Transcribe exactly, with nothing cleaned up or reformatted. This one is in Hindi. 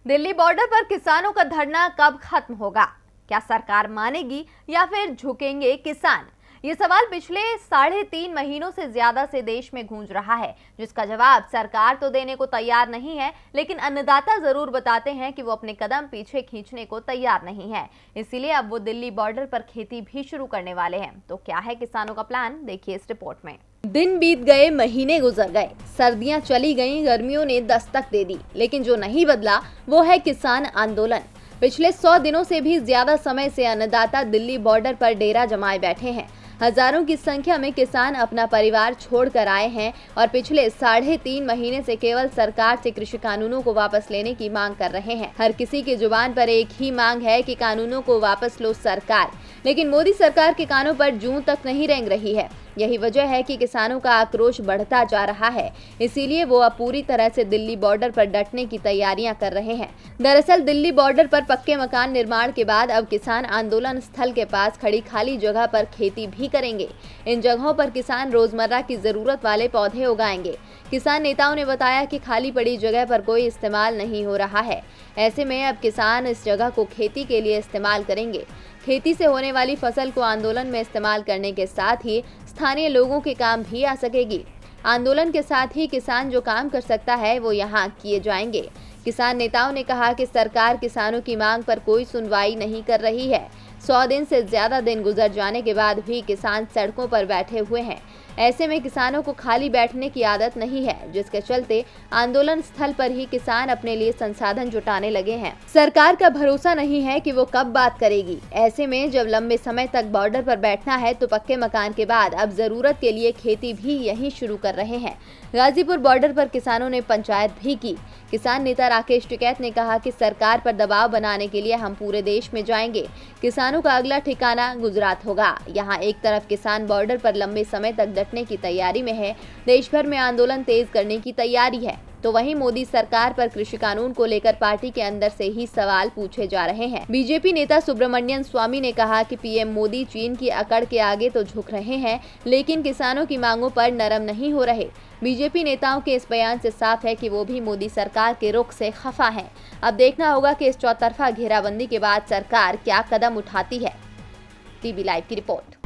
दिल्ली बॉर्डर पर किसानों का धरना कब खत्म होगा? क्या सरकार मानेगी या फिर झुकेंगे किसान? ये सवाल पिछले साढ़े तीन महीनों से ज्यादा से देश में गूंज रहा है, जिसका जवाब सरकार तो देने को तैयार नहीं है, लेकिन अन्नदाता जरूर बताते हैं कि वो अपने कदम पीछे खींचने को तैयार नहीं है। इसीलिए अब वो दिल्ली बॉर्डर पर खेती भी शुरू करने वाले हैं। तो क्या है किसानों का प्लान, देखिए इस रिपोर्ट में। दिन बीत गए, महीने गुजर गए, सर्दियां चली गईं, गर्मियों ने दस्तक दे दी, लेकिन जो नहीं बदला वो है किसान आंदोलन। पिछले सौ दिनों से भी ज्यादा समय से अन्नदाता दिल्ली बॉर्डर पर डेरा जमाए बैठे हैं। हजारों की संख्या में किसान अपना परिवार छोड़कर आए हैं और पिछले साढ़े तीन महीने से केवल सरकार से कृषि कानूनों को वापस लेने की मांग कर रहे हैं। हर किसी की जुबान पर एक ही मांग है कि कानूनों को वापस लो सरकार, लेकिन मोदी सरकार के कानों पर जूं तक नहीं रेंग रही है। यही वजह है कि किसानों का आक्रोश बढ़ता जा रहा है। इसीलिए वो अब पूरी तरह से दिल्ली बॉर्डर पर डटने की तैयारियां कर रहे हैं। दरअसल दिल्ली बॉर्डर पर पक्के मकान निर्माण के बाद अब किसान आंदोलन स्थल के पास खड़ी खाली जगह पर खेती भी करेंगे। इन जगहों पर किसान रोजमर्रा की जरूरत वाले पौधे उगाएंगे। किसान नेताओं ने बताया कि खाली पड़ी जगह पर कोई इस्तेमाल नहीं हो रहा है। ऐसे में अब किसान इस जगह को खेती के लिए इस्तेमाल करेंगे। खेती से होने वाली फसल को आंदोलन में इस्तेमाल करने के साथ ही स्थानीय लोगों के काम भी आ सकेगी। आंदोलन के साथ ही किसान जो काम कर सकता है वो यहाँ किए जाएंगे। किसान नेताओं ने कहा कि सरकार किसानों की मांग पर कोई सुनवाई नहीं कर रही है। सौ दिन से ज्यादा दिन गुजर जाने के बाद भी किसान सड़कों पर बैठे हुए हैं। ऐसे में किसानों को खाली बैठने की आदत नहीं है, जिसके चलते आंदोलन स्थल पर ही किसान अपने लिए संसाधन जुटाने लगे हैं। सरकार का भरोसा नहीं है कि वो कब बात करेगी। ऐसे में जब लंबे समय तक बॉर्डर पर बैठना है तो पक्के मकान के बाद अब जरूरत के लिए खेती भी यहीं शुरू कर रहे हैं। गाजीपुर बॉर्डर पर किसानों ने पंचायत भी की। किसान नेता राकेश टिकैत ने कहा कि सरकार पर दबाव बनाने के लिए हम पूरे देश में जाएंगे। किसानों का अगला ठिकाना गुजरात होगा। यहाँ एक तरफ किसान बॉर्डर पर लंबे समय तक डटने की तैयारी में है, देश भर में आंदोलन तेज करने की तैयारी है, तो वहीं मोदी सरकार पर कृषि कानून को लेकर पार्टी के अंदर से ही सवाल पूछे जा रहे हैं। बीजेपी नेता सुब्रमण्यन स्वामी ने कहा कि पीएम मोदी चीन की अकड़ के आगे तो झुक रहे हैं, लेकिन किसानों की मांगों पर नरम नहीं हो रहे। बीजेपी नेताओं के इस बयान से साफ है कि वो भी मोदी सरकार के रुख से खफा हैं। अब देखना होगा कि इस चौतरफा घेराबंदी के बाद सरकार क्या कदम उठाती है। टीवी लाइव की रिपोर्ट।